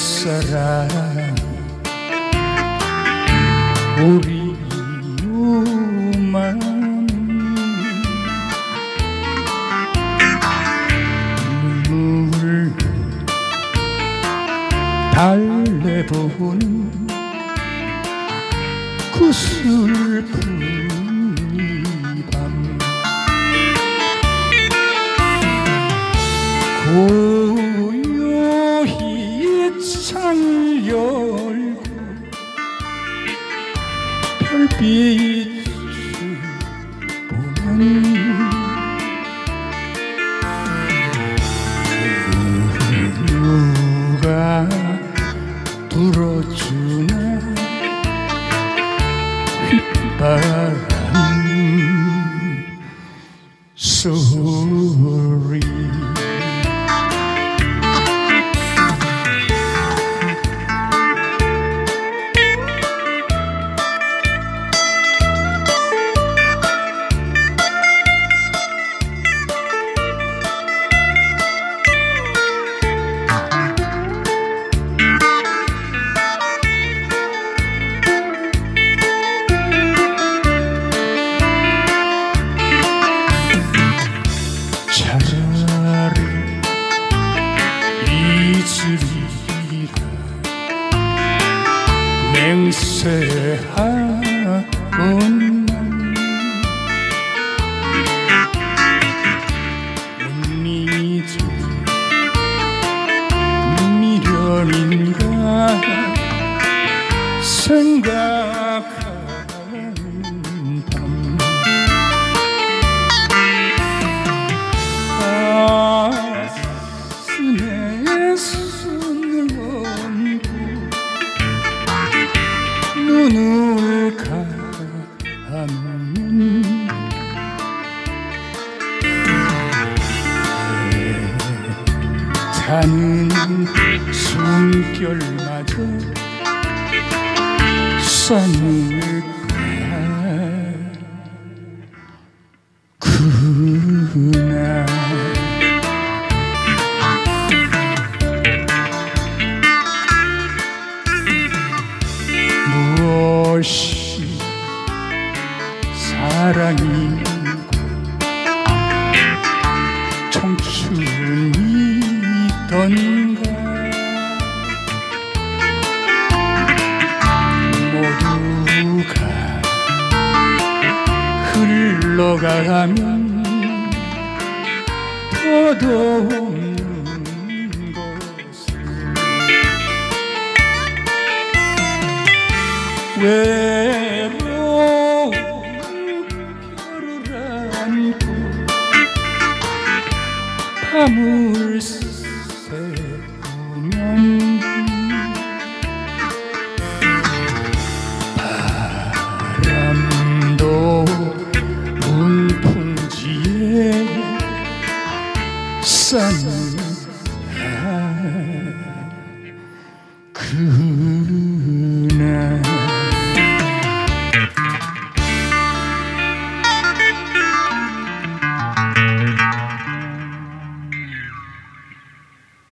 옛사랑 우리 누만 눈물 달래보는 그 슬픈 이 밤 고요히 창을 열고 별빛을 보면 누가 불어주나 휘바람 소리 차라리 잊으리라 맹세하건만 못 잊을 미련인가 생각하는 밤 가슴에 손을 얹고 눈을 감는 타는 숨결마저 쌌을까 그날 무엇이 사랑이고 청춘이던가 모두가 흘러가면 더더없는 것을 외로운 별을 안고 밤을 새우면 바람도 문풍지에 쌌는가 그